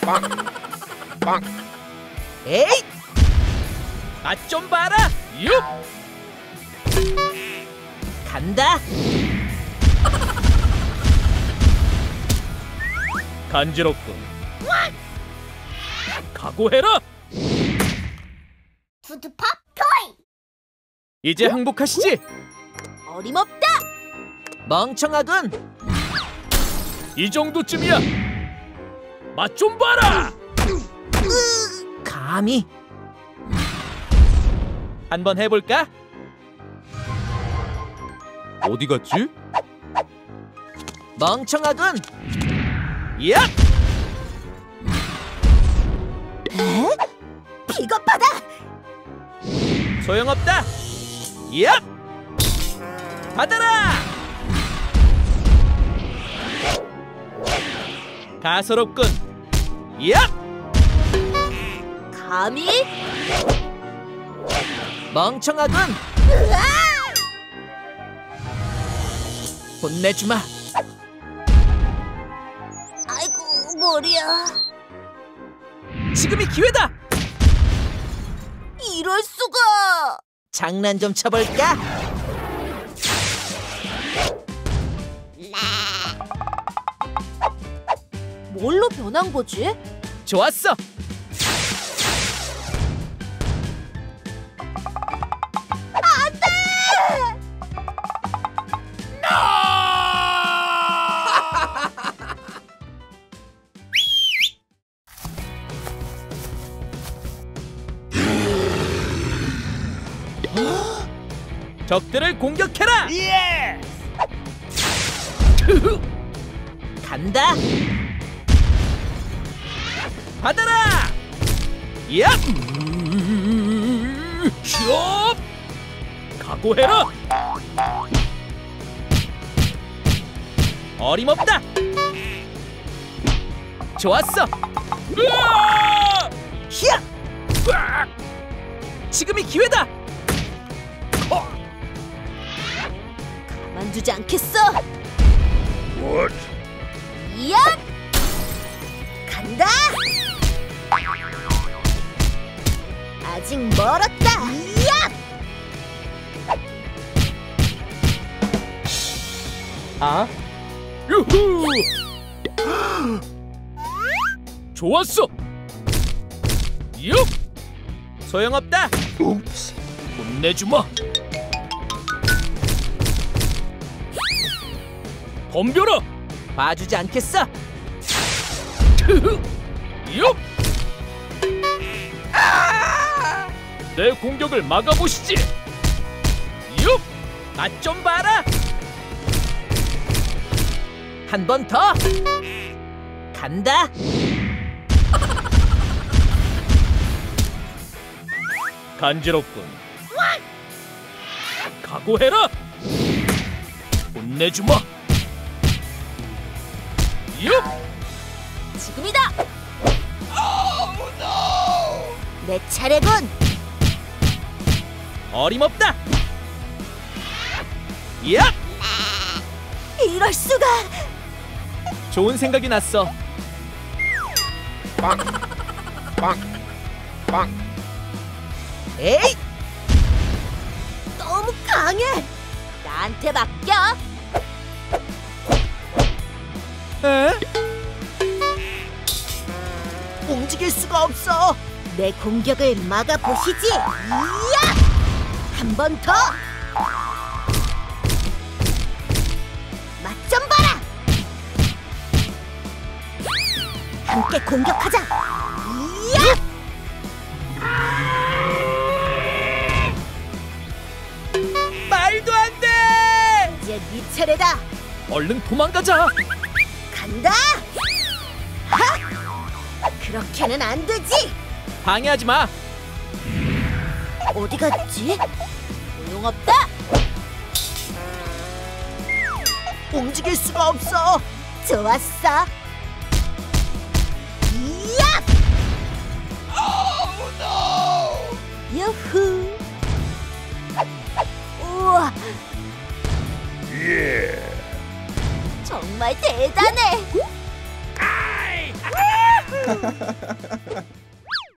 에이! 맛 좀 봐라! 육! 간다! 간지럽군. 각오해라! 푸드팝 토이! 이제 항복하시지? 어림없다! 멍청하군! 이 정도쯤이야! 맛 좀 봐라! 감히! 한번 해볼까? 어디 갔지? 멍청하군! 야! 에? 비겁하다! 소용없다! 야! 받아라! 가소롭군! 야! 감히? 멍청하군! 으아! 혼내주마! 아이고, 머리야. 지금이 기회다! 이럴 수가! 장난 좀 쳐볼까? 뭘로 변한 거지? 좋았어! 적들을 공격해라! 예! 간다! 받아라! 야! 숍! 각오해라! 어림없다! 좋았어! 으아! 히야! 으악! 지금이 기회다! 가만두지 않겠어! What? 이야! 간다! 아직 멀었다! 이야! 아? 유후! 좋았어! 육! 소용없다! Oops. 혼내주마! 덤벼라! 봐주지 않겠어! 육! 내 공격을 막아보시지! 육! 맛 좀 봐라! 한 번 더! 간다! 간지럽군. 각오해라! 혼내주마! 육! 지금이다! 내 차례군! 어림없다! 야! 이럴 수가! 좋은 생각이 났어. 에이! 너무 강해! 나한테 맡겨! 에? 움직일 수가 없어. 내 공격을 막아보시지! 이야! 한 번 더! 맛 좀 봐라! 함께 공격하자! 이야! 말도 안 돼! 이제 네 차례다! 얼른 도망가자. 간다! 하! 그렇게는 안 되지! 방해하지 마. 어디 갔지? 소용없다! 움직일 수가 없어. 좋았어! 이야! 유후! 우와! 정말 대단해! 후.